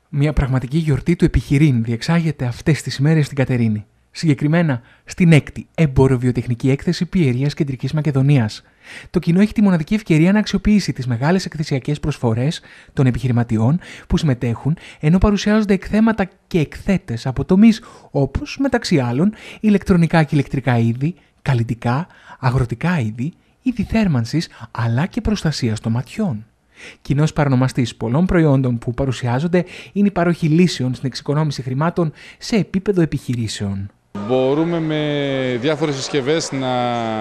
Μια πραγματική γιορτή του επιχειρήν διεξάγεται αυτές τις ημέρες στην Κατερίνη. Συγκεκριμένα στην 6η Εμποροβιοτεχνική Έκθεση Πιερίας Κεντρικής Μακεδονίας. Το κοινό έχει τη μοναδική ευκαιρία να αξιοποιήσει τις μεγάλες εκθεσιακές προσφορές των επιχειρηματιών που συμμετέχουν, ενώ παρουσιάζονται εκθέματα και εκθέτες από τομείς όπως, μεταξύ άλλων, ηλεκτρονικά και ηλεκτρικά είδη, καλλιτικά, αγροτικά είδη θέρμανσης αλλά και προστασίας των ματιών. Κοινός παρονομαστής πολλών προϊόντων που παρουσιάζονται είναι η παροχή λύσεων στην εξοικονόμηση χρημάτων σε επίπεδο επιχειρήσεων. Μπορούμε με διάφορες συσκευές να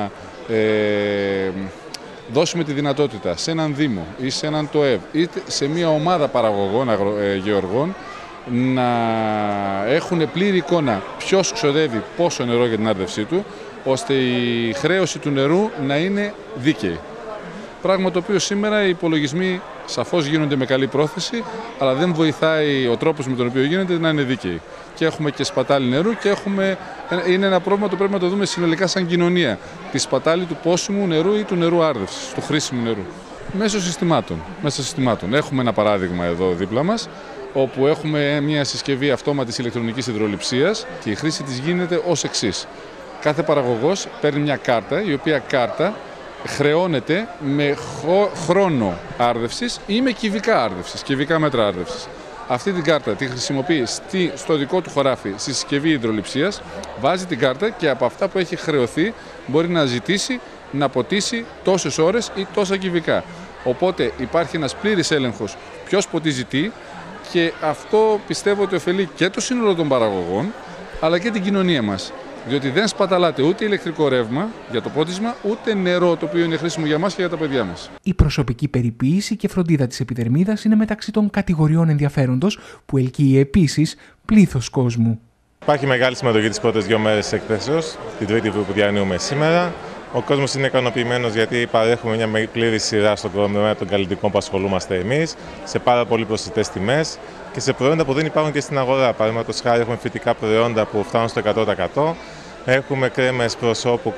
δώσουμε τη δυνατότητα σε έναν Δήμο ή σε έναν ΤΟΕΒ ή σε μια ομάδα παραγωγών γεωργών να έχουν πλήρη εικόνα ποιος ξοδεύει πόσο νερό για την άρδευσή του, ώστε η χρέωση του νερού να είναι δίκαιη. Πράγμα το οποίο σήμερα οι υπολογισμοί σαφώς γίνονται με καλή πρόθεση, αλλά δεν βοηθάει ο τρόπος με τον οποίο γίνεται να είναι δίκαιοι. Και έχουμε και σπατάλη νερού και είναι ένα πρόβλημα που πρέπει να το δούμε συνολικά σαν κοινωνία. Τη σπατάλη του πόσιμου νερού ή του νερού άρδευσης, του χρήσιμου νερού. Μέσω συστημάτων. Έχουμε ένα παράδειγμα εδώ δίπλα μας, όπου έχουμε μια συσκευή αυτόματης ηλεκτρονικής υδρολειψίας και η χρήση της γίνεται ως εξής. Κάθε παραγωγός παίρνει μια κάρτα, η οποία κάρτα χρεώνεται με χρόνο άρδευσης ή με κυβικά μέτρα άρδευσης. Αυτή την κάρτα τη χρησιμοποιεί στο δικό του χωράφι στη συσκευή υδρολειψίας, βάζει την κάρτα και από αυτά που έχει χρεωθεί μπορεί να ζητήσει να ποτίσει τόσες ώρες ή τόσα κυβικά. Οπότε υπάρχει ένας πλήρης έλεγχος ποιος ποτίζει τι και αυτό πιστεύω ότι ωφελεί και το σύνολο των παραγωγών αλλά και την κοινωνία μας. Διότι δεν σπαταλάται ούτε ηλεκτρικό ρεύμα για το πότισμα, ούτε νερό το οποίο είναι χρήσιμο για μας και για τα παιδιά μας. Η προσωπική περιποίηση και φροντίδα της επιδερμίδας είναι μεταξύ των κατηγοριών ενδιαφέροντος που ελκύει επίσης πλήθος κόσμου. Υπάρχει μεγάλη συμμετοχή τις πρώτες 2 μέρες της εκθέσεως, την τρίτη που διανύουμε σήμερα. Ο κόσμος είναι ικανοποιημένος γιατί παρέχουμε μια πλήρη σειρά στον τομέα των καλλιτικών που ασχολούμαστε εμείς, σε πάρα πολύ προσιτές τιμές και σε προϊόντα που δεν υπάρχουν και στην αγορά. Παραδείγματος χάρη, έχουμε φυτικά προϊόντα που φτάνουν στο 100%. Έχουμε κρέμες προσώπου,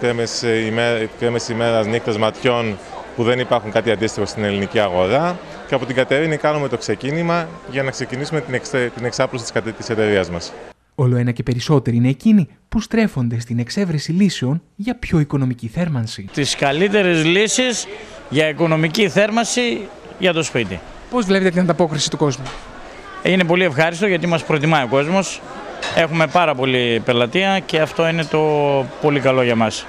κρέμες ημέρας, νύχτας ματιών που δεν υπάρχουν κάτι αντίστοιχο στην ελληνική αγορά. Και από την Κατερίνη κάνουμε το ξεκίνημα για να ξεκινήσουμε την εξάπλωση της εταιρείας μας. Όλο ένα και περισσότεροι είναι εκείνοι που στρέφονται στην εξέβρεση λύσεων για πιο οικονομική θέρμανση. Τις καλύτερες λύσεις για οικονομική θέρμανση για το σπίτι. Πώς βλέπετε την ανταπόκριση του κόσμου? Είναι πολύ ευχάριστο γιατί μας προτιμάει ο κόσμος. Έχουμε πάρα πολύ πελατεία και αυτό είναι το πολύ καλό για μας.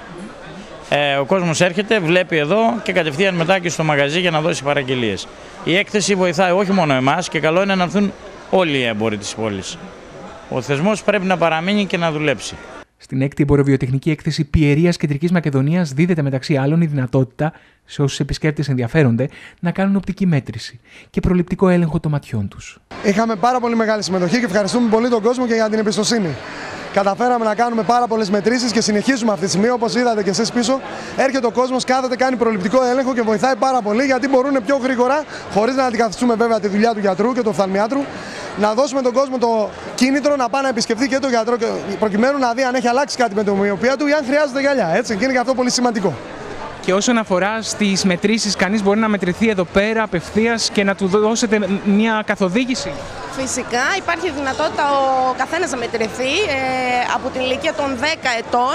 Ο κόσμος έρχεται, βλέπει εδώ και κατευθείαν μετά και στο μαγαζί για να δώσει παραγγελίες. Η έκθεση βοηθάει όχι μόνο εμάς και καλό είναι να έρθουν όλοι οι έμποροι της πόλης. Ο θεσμός πρέπει να παραμείνει και να δουλέψει. Στην 6η Εμποροβιοτεχνική Έκθεση Πιερίας Κεντρικής Μακεδονίας δίδεται μεταξύ άλλων η δυνατότητα σε όσους επισκέπτες ενδιαφέρονται να κάνουν οπτική μέτρηση και προληπτικό έλεγχο των ματιών τους. Είχαμε πάρα πολύ μεγάλη συμμετοχή και ευχαριστούμε πολύ τον κόσμο και για την εμπιστοσύνη. Καταφέραμε να κάνουμε πάρα πολλές μετρήσεις και συνεχίζουμε αυτή τη στιγμή. Όπως είδατε και εσείς πίσω, έρχεται ο κόσμος, κάθεται, κάνει προληπτικό έλεγχο και βοηθάει πάρα πολύ γιατί μπορούν πιο γρήγορα, χωρίς να αντικαθιστούμε βέβαια τη δουλειά του γιατρού και του οφθαλμιάτρου, να δώσουμε τον κόσμο το κίνητρο να πάει να επισκεφτεί και τον γιατρό προκειμένου να δει αν έχει αλλάξει κάτι με τη μοιοπία του ή αν χρειάζεται γυαλιά. Έτσι, και είναι και αυτό πολύ σημαντικό. Και όσον αφορά στις μετρήσεις, κανείς μπορεί να μετρηθεί εδώ πέρα απευθείας και να του δώσετε μια καθοδήγηση? Φυσικά υπάρχει δυνατότητα ο καθένας να μετρηθεί από την ηλικία των 10 ετών.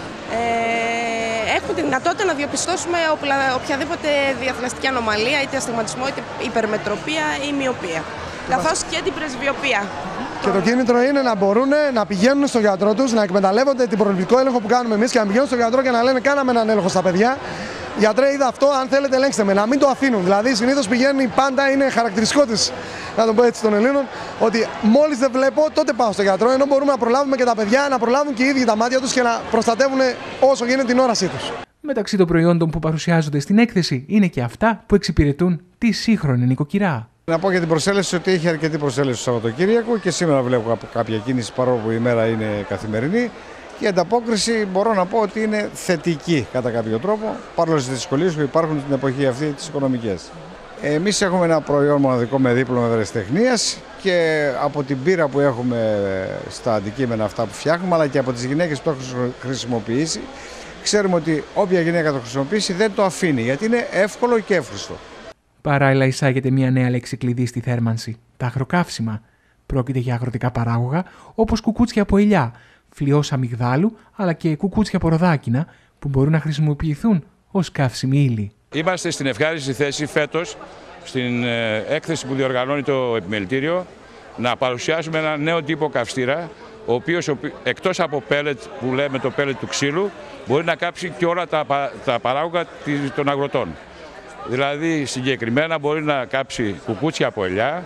Έχουμε τη δυνατότητα να διαπιστώσουμε οποιαδήποτε διαφυλαστική ανομαλία, είτε αστιγματισμό, είτε υπερμετροπία ή μοιοπία. Καθώς και την πρεσβειοπία. Και το κίνητρο είναι να μπορούν να πηγαίνουν στο γιατρό τους, να εκμεταλλεύονται την προληπτικό έλεγχο που κάνουμε εμείς και να πηγαίνουν στο γιατρό και να λένε: κάναμε έναν έλεγχο στα παιδιά. Γιατρέ, είδα αυτό, αν θέλετε ελέγξτε με. Να μην το αφήνουν. Δηλαδή, συνήθως πηγαίνει πάντα, είναι χαρακτηριστικό της, να το πω έτσι, των Ελλήνων, ότι μόλις δεν βλέπω, τότε πάω στο γιατρό. Ενώ μπορούμε να προλάβουμε και τα παιδιά, να προλάβουν και οι ίδιοι τα μάτια τους και να προστατεύουν όσο γίνεται την όρασή τους. Μεταξύ των προϊόντων που παρουσιάζονται στην έκθεση είναι και αυτά που εξυπηρετούν τη σύγχρονη νοικοκυρά. Να πω για την προσέλευση ότι έχει αρκετή προσέλευση το Σαββατοκύριακο και σήμερα βλέπω κάποια κίνηση παρόλο που η μέρα είναι καθημερινή. Και η ανταπόκριση μπορώ να πω ότι είναι θετική κατά κάποιο τρόπο, παρόλο τις δυσκολίες που υπάρχουν την εποχή αυτή τις οικονομικές. Εμείς έχουμε ένα προϊόν μοναδικό με δίπλωμα ευρεσιτεχνίας και από την πείρα που έχουμε στα αντικείμενα αυτά που φτιάχνουμε, αλλά και από τις γυναίκες που το έχουν χρησιμοποιήσει, ξέρουμε ότι όποια γυναίκα το χρησιμοποιήσει δεν το αφήνει, γιατί είναι εύκολο και εύχριστο. Παράλληλα εισάγεται μια νέα λέξη κλειδί στη θέρμανση, τα αγροκαύσιμα. Πρόκειται για αγροτικά παράγωγα όπως κουκούτσια από ελιά, φλοιός αμυγδάλου αλλά και κουκούτσια από ροδάκινα που μπορούν να χρησιμοποιηθούν ως καύσιμη ύλη. Είμαστε στην ευχάριστη θέση φέτος, στην έκθεση που διοργανώνει το Επιμελητήριο, να παρουσιάσουμε ένα νέο τύπο καυστήρα, ο οποίος εκτός από πέλετ που λέμε το πέλετ του ξύλου, μπορεί να κάψει και όλα τα παράγωγα των αγροτών. Δηλαδή συγκεκριμένα μπορεί να κάψει κουκούτσια από ελιά,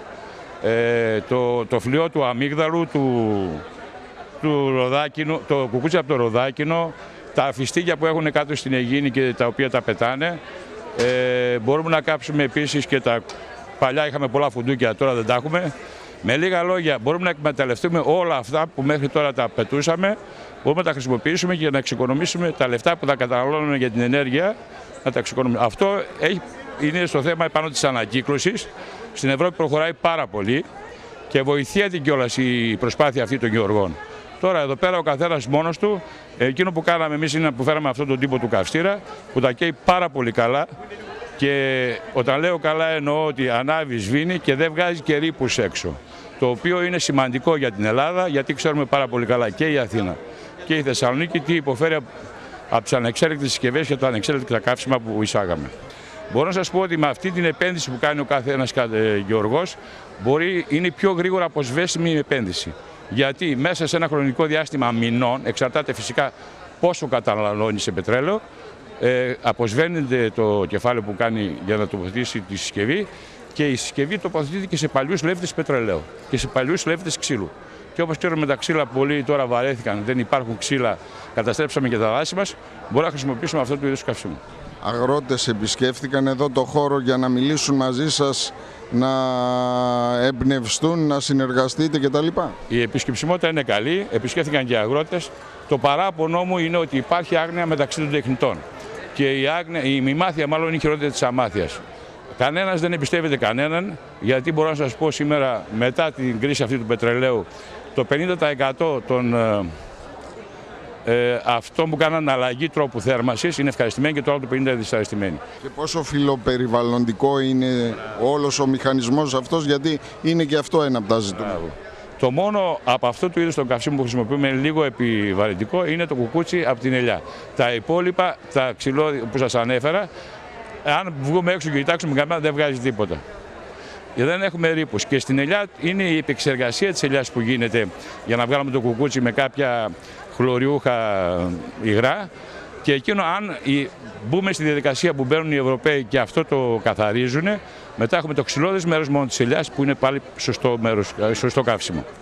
το φλοιό του αμύγδαλου, του ροδάκινου, το κουκούτσι από το ροδάκινο, τα φιστίκια που έχουν κάτω στην Αιγίνη και τα οποία τα πετάνε. Μπορούμε να κάψουμε επίσης και παλιά είχαμε πολλά φουντούκια, τώρα δεν τα έχουμε. Με λίγα λόγια μπορούμε να εκμεταλλευτούμε όλα αυτά που μέχρι τώρα τα πετούσαμε, μπορούμε να τα χρησιμοποιήσουμε και να εξοικονομήσουμε τα λεφτά που θα καταναλώνουμε για την ενέργεια. Να τα εξοικονομήσουμε. Αυτό είναι στο θέμα πάνω της ανακύκλωσης. Στην Ευρώπη προχωράει πάρα πολύ και βοηθιέται κιόλας η προσπάθεια αυτή των γεωργών. Τώρα εδώ πέρα ο καθένας μόνος του, εκείνο που κάναμε εμείς είναι που φέραμε αυτόν τον τύπο του καυστήρα που τα καίει πάρα πολύ καλά και όταν λέω καλά εννοώ ότι ανάβει, σβήνει και δεν βγάζει και ρήπους έξω. Το οποίο είναι σημαντικό για την Ελλάδα γιατί ξέρουμε πάρα πολύ καλά και η Αθήνα και η Θεσσαλονίκη τι υποφέρει από τις ανεξέλεγκτες συσκευές και τα ανεξέλεγκτα καύσιμα που εισάγαμε. Μπορώ να σας πω ότι με αυτή την επένδυση που κάνει ο κάθε ένας γεωργός είναι η πιο γρήγορα αποσβέσιμη επένδυση. Γιατί μέσα σε ένα χρονικό διάστημα μηνών, εξαρτάται φυσικά πόσο καταναλώνει σε πετρέλαιο, αποσβαίνεται το κεφάλαιο που κάνει για να τοποθετήσει τη συσκευή και η συσκευή τοποθετείται και σε παλιούς λέφτες πετρελαίου και σε παλιούς λέφτες ξύλου. Και όπως ξέρουμε τα ξύλα πολλοί τώρα βαρέθηκαν, δεν υπάρχουν ξύλα, καταστρέψαμε και τα δάση μας, μπορούμε να χρησιμοποιήσουμε αυτό το είδος καυσίμου. Αγρότες επισκέφθηκαν εδώ το χώρο για να μιλήσουν μαζί σας, να εμπνευστούν, να συνεργαστείτε κτλ. Η επισκεψιμότητα είναι καλή, επισκέφθηκαν και οι αγρότες. Το παράπονο μου είναι ότι υπάρχει άγνοια μεταξύ των τεχνητών. Και η μημάθεια μάλλον είναι η χειρότερη της αμάθειας. Κανένας δεν εμπιστεύεται κανέναν, γιατί μπορώ να σας πω σήμερα μετά την κρίση αυτή του πετρελαίου, το 50% των αυτών που κάναν αλλαγή τρόπου θέρμανσης είναι ευχαριστημένοι και το άλλο το 50% είναι δυσαρεστημένοι. Και πόσο φιλοπεριβαλλοντικό είναι όλος ο μηχανισμός αυτός, γιατί είναι και αυτό ένα από τα ζητούμενα. Το μόνο από αυτό του είδους των καυσίμων που χρησιμοποιούμε λίγο επιβαρυντικό είναι το κουκούτσι από την ελιά. Τα υπόλοιπα, τα ξυλώδη που σας ανέφερα, αν βγούμε έξω και κοιτάξουμε καμιά δεν βγάζει τίποτα. Δεν έχουμε ρήπους. Και στην ελιά είναι η επεξεργασία της ελιάς που γίνεται για να βγάλουμε το κουκούτσι με κάποια χλωριούχα υγρά. Και εκείνο, αν μπούμε στη διαδικασία που μπαίνουν οι Ευρωπαίοι και αυτό το καθαρίζουν, μετά έχουμε το ξυλώδες μέρος μόνο της ελιάς που είναι πάλι σωστό καύσιμο.